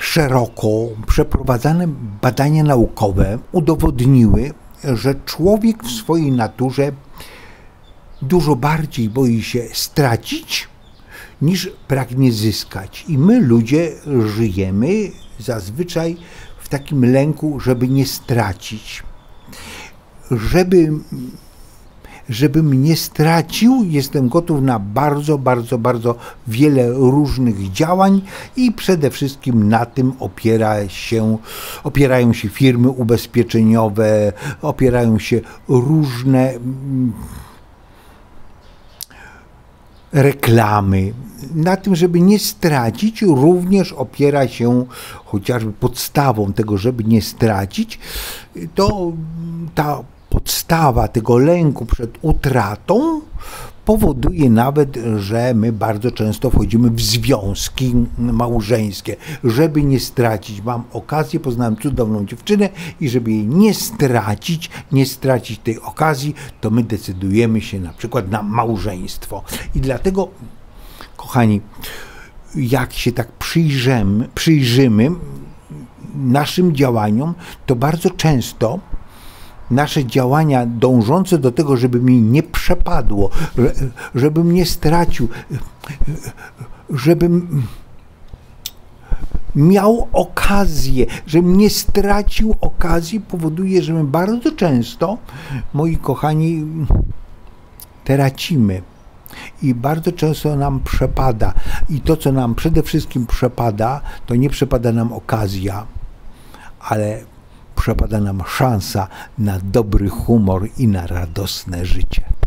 szeroko przeprowadzane badania naukowe udowodniły, że człowiek w swojej naturze dużo bardziej boi się stracić, niż pragnie zyskać. I my, ludzie, żyjemy zazwyczaj w takim lęku, żeby nie stracić. Żebym nie stracił, jestem gotów na bardzo wiele różnych działań i przede wszystkim na tym opierają się firmy ubezpieczeniowe, opierają się różne reklamy. Na tym, żeby nie stracić, również opiera się chociażby podstawą tego, żeby nie stracić, to ta podstawa tego lęku przed utratą powoduje nawet, że my bardzo często wchodzimy w związki małżeńskie. Żeby nie stracić, mam okazję, poznałem cudowną dziewczynę i żeby jej nie stracić tej okazji, to my decydujemy się na przykład na małżeństwo. I dlatego, kochani, jak się tak przyjrzymy naszym działaniom, to bardzo często nasze działania dążące do tego, żeby mi nie przepadło, żebym nie stracił, żebym miał okazję, żebym nie stracił okazji, powoduje, że my bardzo często, moi kochani, tracimy. I bardzo często nam przepada. I to, co nam przede wszystkim przepada, to nie przepada nam okazja, ale przepada nam szansa na dobry humor i na radosne życie.